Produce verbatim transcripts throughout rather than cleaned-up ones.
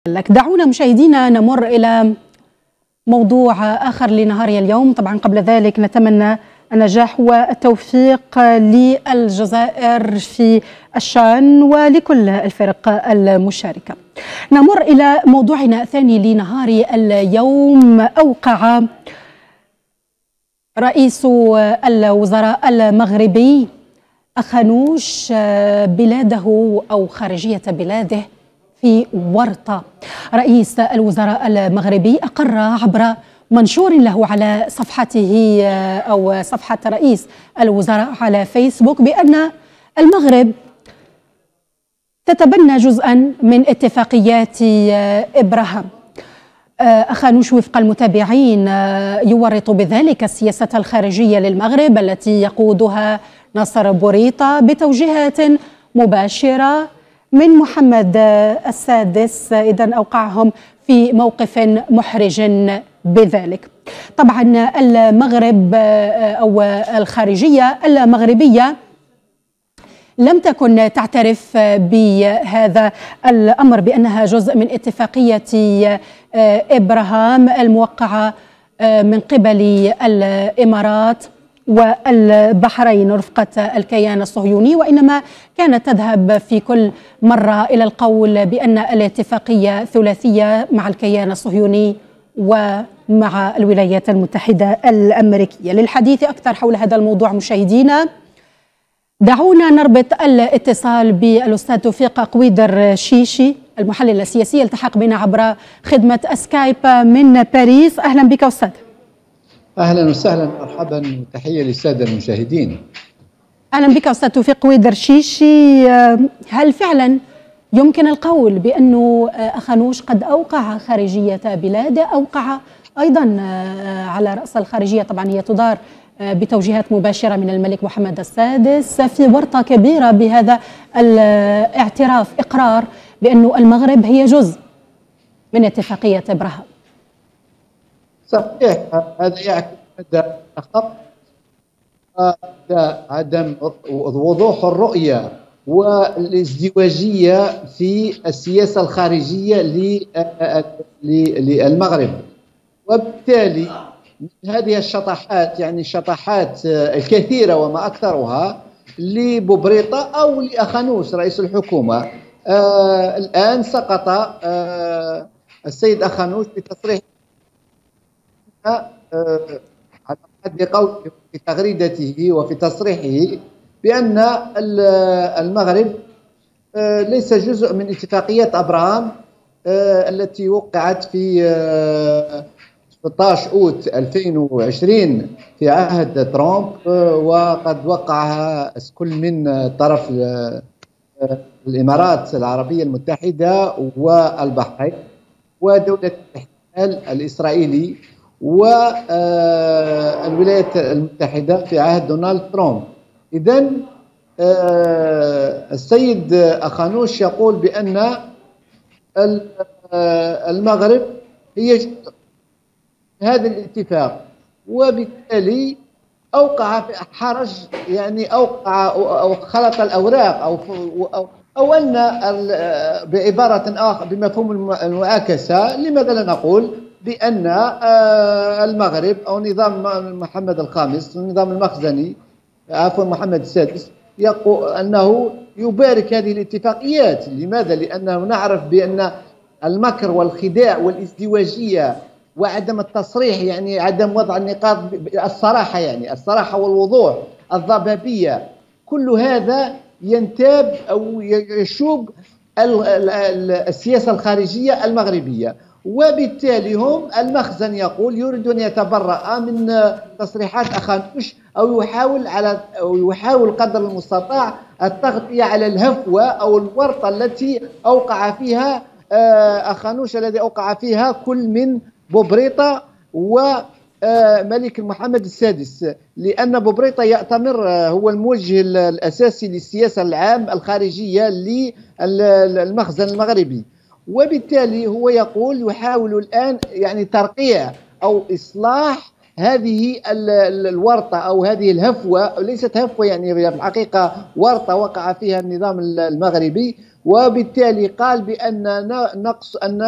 لك. دعونا مشاهدينا نمر إلى موضوع آخر لنهاري اليوم. طبعا قبل ذلك نتمنى النجاح والتوفيق للجزائر في الشان ولكل الفرق المشاركة. نمر إلى موضوعنا الثاني لنهار اليوم. أوقع رئيس الوزراء المغربي أخانوش بلاده أو خارجية بلاده في ورطة. رئيس الوزراء المغربي أقر عبر منشور له على صفحته أو صفحة رئيس الوزراء على فيسبوك بأن المغرب تتبنى جزءا من اتفاقيات إبراهام. أخانوش وفق المتابعين يورط بذلك السياسة الخارجية للمغرب التي يقودها نصر بوريطة بتوجيهات مباشرة من محمد السادس، إذن أوقعهم في موقف محرج بذلك. طبعا المغرب أو الخارجية المغربية لم تكن تعترف بهذا الأمر بأنها جزء من اتفاقية إبراهام الموقعة من قبل الإمارات والبحرين رفقة الكيان الصهيوني، وإنما كانت تذهب في كل مرة إلى القول بأن الاتفاقية ثلاثية مع الكيان الصهيوني ومع الولايات المتحدة الأمريكية. للحديث أكثر حول هذا الموضوع مشاهدينا دعونا نربط الاتصال بالأستاذ توفيق قويدر شيشي المحلل السياسي، التحق بنا عبر خدمة سكايب من باريس. أهلا بك أستاذ. أهلا وسهلا، مرحبا، وتحية للسادة المشاهدين. أهلا بك أستاذ توفيق قويدر شيشي. هل فعلا يمكن القول بأنه أخانوش قد أوقع خارجية بلاده، أوقع أيضا على رأس الخارجية، طبعا هي تدار بتوجيهات مباشرة من الملك محمد السادس، في ورطة كبيرة بهذا الاعتراف، إقرار بأنه المغرب هي جزء من اتفاقية إبراهام؟ صحيح، هذا يعكس مدى الخطأ، عدم وضوح الرؤية والازدواجية في السياسة الخارجية للمغرب، وبالتالي هذه الشطحات، يعني الشطحات الكثيرة وما أكثرها لبوبريطة أو لأخانوش رئيس الحكومة. آه الآن سقط آه السيد أخانوش بتصريح على حد قوله في تغريدته وفي تصريحه بأن المغرب ليس جزء من اتفاقية أبراهام التي وقعت في ستة عشر أوت ألفين وعشرين في عهد ترامب، وقد وقعها كل من طرف الإمارات العربية المتحدة والبحرين ودولة الاحتلال الإسرائيلي والولايات المتحدة في عهد دونالد ترامب. إذن السيد أخانوش يقول بأن المغرب هي جزء من هذا الاتفاق، وبالتالي أوقع في حرج، يعني أوقع أو خلط الأوراق أو أو أو أن بعبارة أخرى بمفهوم المعاكسة، لماذا لا نقول بأن المغرب أو نظام محمد الخامس، النظام المخزني عفوا محمد السادس، يقول أنه يبارك هذه الاتفاقيات. لماذا؟ لأنه نعرف بأن المكر والخداع والازدواجية وعدم التصريح، يعني عدم وضع النقاط، الصراحة، يعني الصراحة والوضوح، الضبابية، كل هذا ينتاب أو يشوب السياسة الخارجية المغربية، وبالتالي هم المخزن يقول يريد أن يتبرأ من تصريحات أخانوش أو يحاول على أو يحاول قدر المستطاع التغطية على الهفوة أو الورطة التي أوقع فيها أخانوش، الذي أوقع فيها كل من بوبريطة وملك محمد السادس، لأن بوبريطة يأتمر هو الموجه الأساسي للسياسة العام الخارجية للمخزن المغربي، وبالتالي هو يقول يحاول الآن يعني ترقيع أو إصلاح هذه الورطة أو هذه الهفوة، ليست هفوة، يعني في الحقيقة ورطة وقع فيها النظام المغربي، وبالتالي قال بأن نقص أن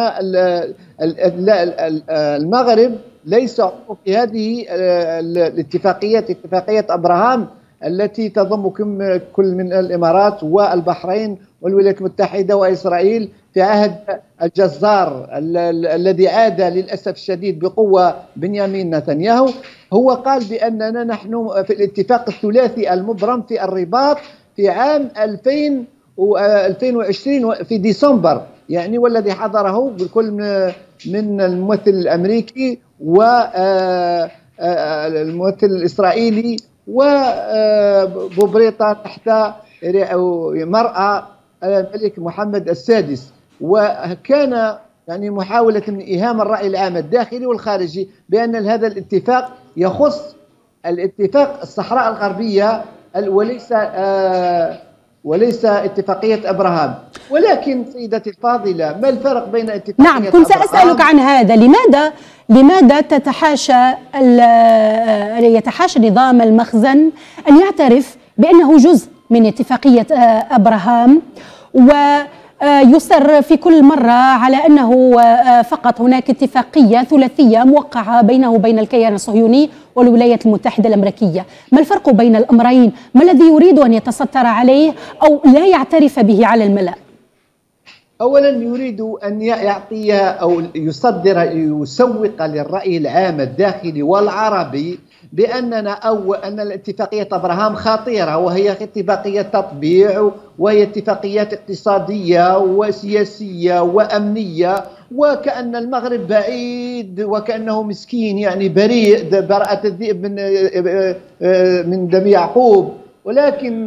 المغرب ليس في هذه الاتفاقيات، اتفاقية أبراهام التي تضم كل من الإمارات والبحرين والولايات المتحدة وإسرائيل في عهد الجزار الذي عاد للأسف الشديد بقوة بنيامين نتنياهو. هو قال بأننا نحن في الاتفاق الثلاثي المبرم في الرباط في عام ألفين وعشرين في ديسمبر يعني، والذي حضره بكل من الممثل الأمريكي والممثل الإسرائيلي وبوبريطة تحت مرأى الملك محمد السادس. وكان يعني محاولة من إيهام الرأي العام الداخلي والخارجي بأن هذا الاتفاق يخص الاتفاق الصحراء الغربية وليس آه وليس اتفاقية أبراهام. ولكن سيدتي الفاضلة، ما الفرق بين اتفاقية نعم، كنت سأسألك عن هذا. لماذا لماذا تتحاشى يتحاشى نظام المخزن أن يعترف بأنه جزء من اتفاقية أبراهام، ويصر في كل مرة على أنه فقط هناك اتفاقية ثلاثية موقعة بينه وبين الكيان الصهيوني والولايات المتحدة الأمريكية؟ ما الفرق بين الأمرين؟ ما الذي يريد أن يتستر عليه أو لا يعترف به على الملأ؟ أولا يريد أن يعطي أو يصدر يسوق للرأي العام الداخلي والعربي بأننا أو أن الاتفاقية أبراهام خطيرة، وهي اتفاقية تطبيع، وهي اتفاقيات اقتصادية وسياسية وأمنية، وكأن المغرب بعيد وكأنه مسكين يعني بريء براءة الذئب من من دم يعقوب. ولكن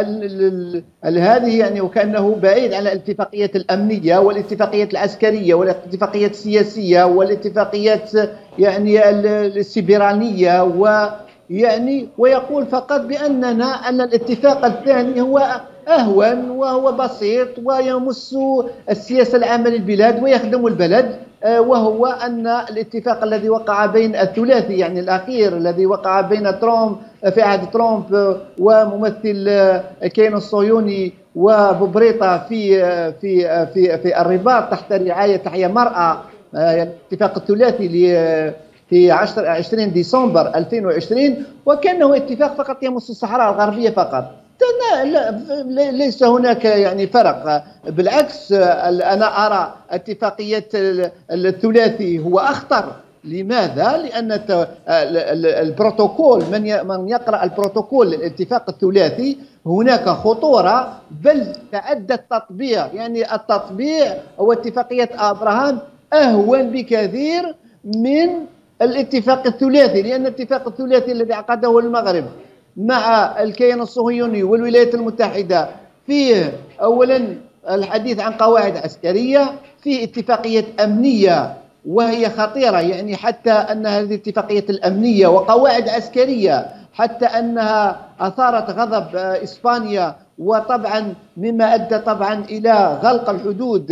هذه يعني وكأنه بعيد عن الاتفاقيات الأمنية والاتفاقيات العسكرية والاتفاقيات السياسية والاتفاقيات يعني السيبرانية، ويعني ويقول فقط بأننا أن الاتفاق الثاني هو أهون وهو بسيط ويمس السياسة العامة للبلاد ويخدم البلد، وهو أن الاتفاق الذي وقع بين الثلاثي يعني الأخير الذي وقع بين ترامب في عهد ترامب وممثل الكيان الصهيوني وبوبريطة في في في في الرباط تحت رعاية تحيا مرأى، الاتفاق الثلاثي في عشرين ديسمبر ألفين وعشرين، وكأنه اتفاق فقط يمس الصحراء الغربية فقط. لا ليس هناك يعني فرق، بالعكس أنا أرى اتفاقية الثلاثي هو أخطر. لماذا؟ لأن البروتوكول من من يقرأ البروتوكول للاتفاق الثلاثي هناك خطورة، بل تعدى التطبيع. يعني التطبيع أو اتفاقية أبراهام أهون بكثير من الاتفاق الثلاثي، لأن الاتفاق الثلاثي الذي عقده المغرب مع الكيان الصهيوني والولايات المتحدة فيه أولا الحديث عن قواعد عسكرية، في اتفاقية أمنية وهي خطيرة، يعني حتى أن هذه الاتفاقية الأمنية وقواعد عسكرية حتى أنها أثارت غضب إسبانيا، وطبعا مما أدى طبعا إلى غلق الحدود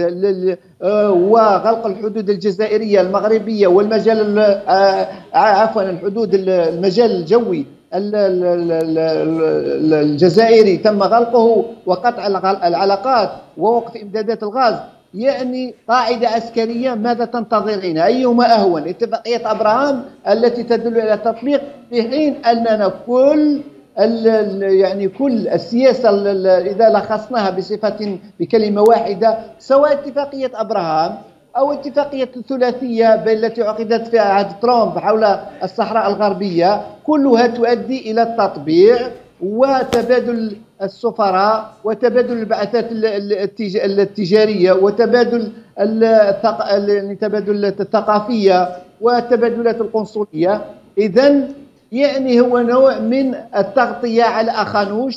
وغلق الحدود الجزائرية المغربية والمجال عفوا الحدود المجال الجوي الجزائري تم غلقه وقطع العلاقات ووقف إمدادات الغاز. يعني قاعدة عسكرية ماذا تنتظرين؟ أيهما أهون؟ اتفاقية أبراهام التي تدل على التطبيق، في حين أننا كل يعني كل السياسة إذا لخصناها بصفة بكلمة واحدة، سواء اتفاقية أبراهام أو اتفاقية الثلاثية التي عقدت في عهد ترامب حول الصحراء الغربية، كلها تؤدي إلى التطبيع وتبادل السفراء وتبادل البعثات التجارية وتبادل التبادل الثقافية وتبادلات القنصلية. إذن يعني هو نوع من التغطية على أخانوش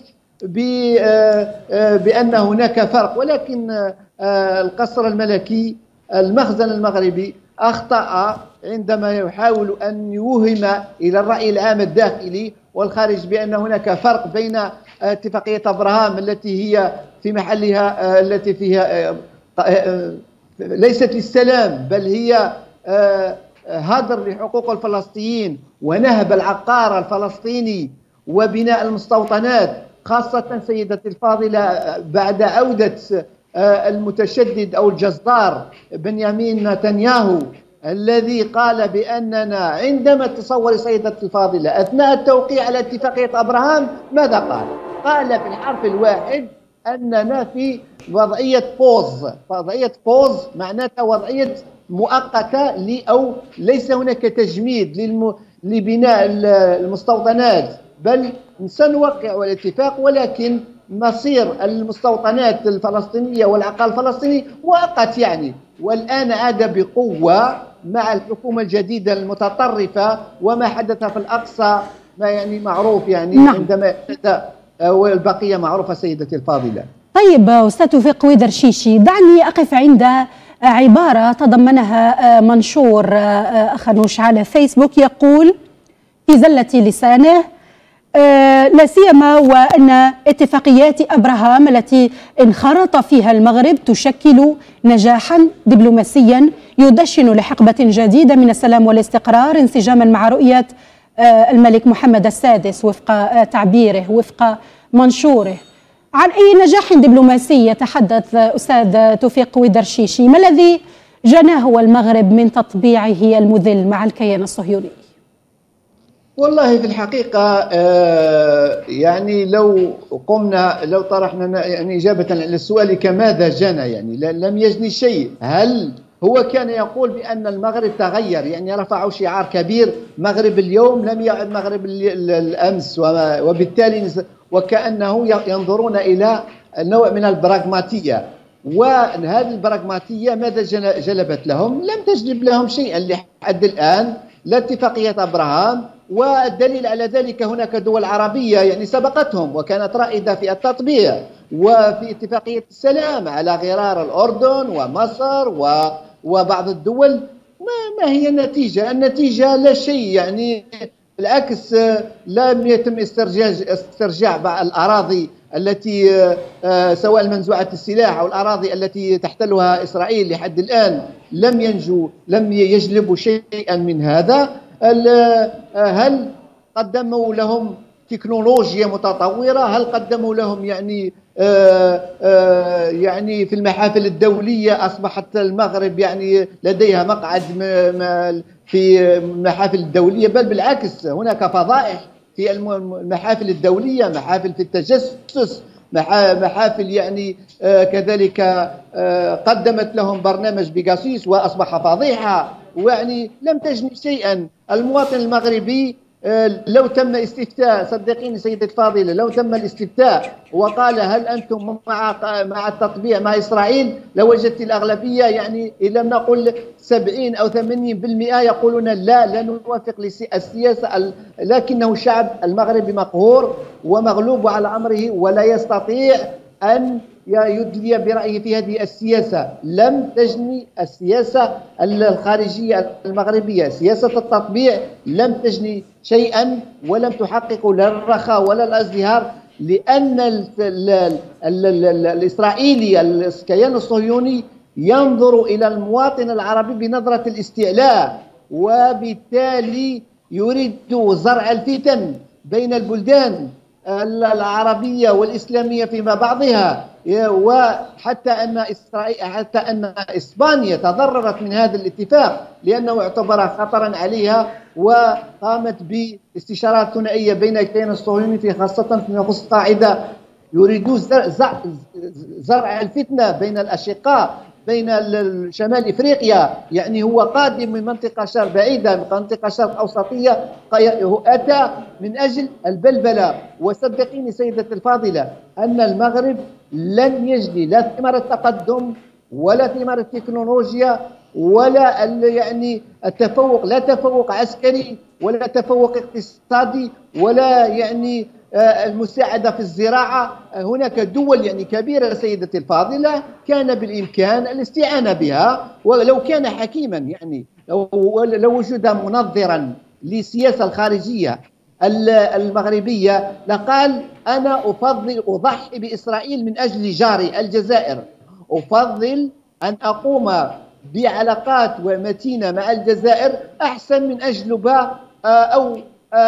بأن هناك فرق. ولكن القصر الملكي المخزن المغربي أخطأ عندما يحاول أن يوهم إلى الرأي العام الداخلي والخارج بأن هناك فرق بين اتفاقية أبراهام التي هي في محلها التي فيها ليست للسلام بل هي هدر لحقوق الفلسطينيين ونهب العقار الفلسطيني وبناء المستوطنات، خاصة سيدتي الفاضلة بعد عودة المتشدد أو الجزار بنيامين نتنياهو، الذي قال بأننا عندما تصور سيدتي الفاضلة أثناء التوقيع على اتفاقية أبراهام ماذا قال؟ قال في الحرف الواحد أننا في وضعية بوز. وضعية بوز معناتها وضعية مؤقتة، أو ليس هناك تجميد للم... لبناء المستوطنات، بل سنوقع الاتفاق ولكن مصير المستوطنات الفلسطينية والعقل الفلسطيني مؤقت يعني. والآن عاد بقوة مع الحكومة الجديدة المتطرفة وما حدث في الأقصى ما يعني معروف يعني. نعم. عندما والبقية معروفة سيدتي الفاضلة. طيب أستاذ توفيق ويدرشيشي، دعني أقف عند عبارة تضمنها منشور أخنوش على فيسبوك يقول في زلة لسانه لا سيما وأن اتفاقيات أبراهام التي انخرط فيها المغرب تشكل نجاحا دبلوماسيا يدشن لحقبة جديدة من السلام والاستقرار انسجاما مع رؤية الملك محمد السادس وفق تعبيره وفق منشوره. عن أي نجاح دبلوماسي يتحدث أستاذ توفيق ويدرشيشي؟ ما الذي جناه المغرب من تطبيعه المذل مع الكيان الصهيوني؟ والله في الحقيقة آه يعني لو قمنا لو طرحنا يعني إجابة على السؤال كماذا جنى، يعني لم يجني شيء. هل هو كان يقول بأن المغرب تغير، يعني رفعوا شعار كبير مغرب اليوم لم يعد مغرب الأمس، وبالتالي وكأنه ينظرون إلى نوع من البراغماتية. وهذه البراغماتية ماذا جلبت لهم؟ لم تجلب لهم شيئا لحد الآن، لا اتفاقية أبراهام. والدليل على ذلك هناك دول عربية يعني سبقتهم وكانت رائدة في التطبيع وفي اتفاقية السلام على غرار الأردن ومصر وبعض الدول. ما, ما هي النتيجة؟ النتيجة لا شيء، يعني بالعكس لم يتم استرجاع استرجاع الأراضي التي سواء المنزوعة السلاح أو الأراضي التي تحتلها إسرائيل لحد الآن لم ينجو لم يجلبوا شيئا من هذا. هل قدموا لهم تكنولوجيا متطورة؟ هل قدموا لهم يعني آآ آآ يعني في المحافل الدولية أصبحت المغرب يعني لديها مقعد في المحافل الدولية؟ بل بالعكس هناك فضائح في المحافل الدولية، محافل في التجسس، محافل يعني كذلك قدمت لهم برنامج بيغاسوس وأصبح فضيحة، ويعني لم تجني شيئا. المواطن المغربي لو تم استفتاء، صدقيني سيدتي الفاضلة، لو تم الاستفتاء وقال هل أنتم مع مع التطبيع مع إسرائيل لوجدت الأغلبية يعني إن لم نقل سبعين أو ثمانين بالمئة يقولون لا لا نوافق السياسة، لكنه الشعب المغربي مقهور ومغلوب على أمره ولا يستطيع أن يدلي برأيه في هذه السياسة. لم تجني السياسة الخارجية المغربية، سياسة التطبيع لم تجني شيئا ولم تحقق لا الرخاء ولا الازدهار، لأن ال ال ال ال الإسرائيلي الكيان الصهيوني ينظر إلى المواطن العربي بنظرة الاستعلاء، وبالتالي يريد زرع الفتن بين البلدان العربية والإسلامية فيما بعضها، وحتى أن إسرائيل حتى أن إسبانيا تضررت من هذا الاتفاق لأنه اعتبر خطرا عليها، وقامت باستشارات ثنائية بين الكيان الصهيوني في خاصة فيما يخص قاعدة يريدون زرع الفتنة بين الأشقاء بين شمال إفريقيا. يعني هو قادم من منطقة شرق بعيدة، من منطقة شرق أوسطية، أتى من أجل البلبلة. وصدقيني سيدتي الفاضلة أن المغرب لن يجني لا ثمار التقدم ولا ثمار التكنولوجيا ولا يعني التفوق، لا تفوق عسكري ولا تفوق اقتصادي ولا يعني المساعدة في الزراعة. هناك دول يعني كبيرة سيدتي الفاضلة كان بالإمكان الاستعانة بها، ولو كان حكيما يعني لو وجد منظرا للسياسة الخارجية المغربية لقال أنا أفضل أضحي بإسرائيل من أجل جاري الجزائر، أفضل أن أقوم بعلاقات ومتينة مع الجزائر أحسن من أجلب أو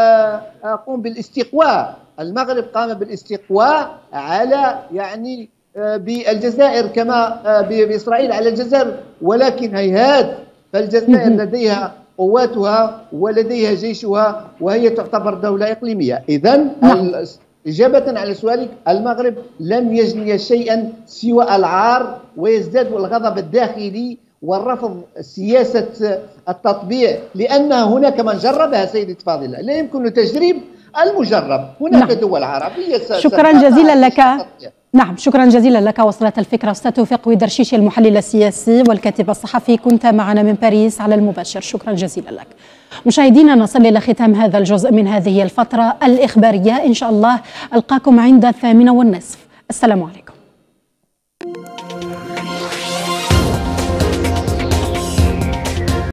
أقوم بالاستقواء. المغرب قام بالاستقواء على يعني بالجزائر كما بإسرائيل على الجزائر، ولكن هيهات، فالجزائر لديها قواتها ولديها جيشها وهي تعتبر دولة إقليمية. إذن إجابة على سؤالك، المغرب لن يجني شيئا سوى العار، ويزداد الغضب الداخلي والرفض سياسة التطبيع، لأن هناك من جربها سيدتي فاضلة، لا يمكن تجريب المجرب. هناك نعم. دول عربية. شكرا جزيلا لك. نعم، شكرا جزيلا لك. وصلت الفكرة. أستاذ توفيق ودرشيشي المحلل السياسي والكاتب الصحفي، كنت معنا من باريس على المباشر. شكرا جزيلا لك. مشاهدينا، نصل إلى ختام هذا الجزء من هذه الفترة الإخبارية. إن شاء الله ألقاكم عند الثامنة والنصف. السلام عليكم.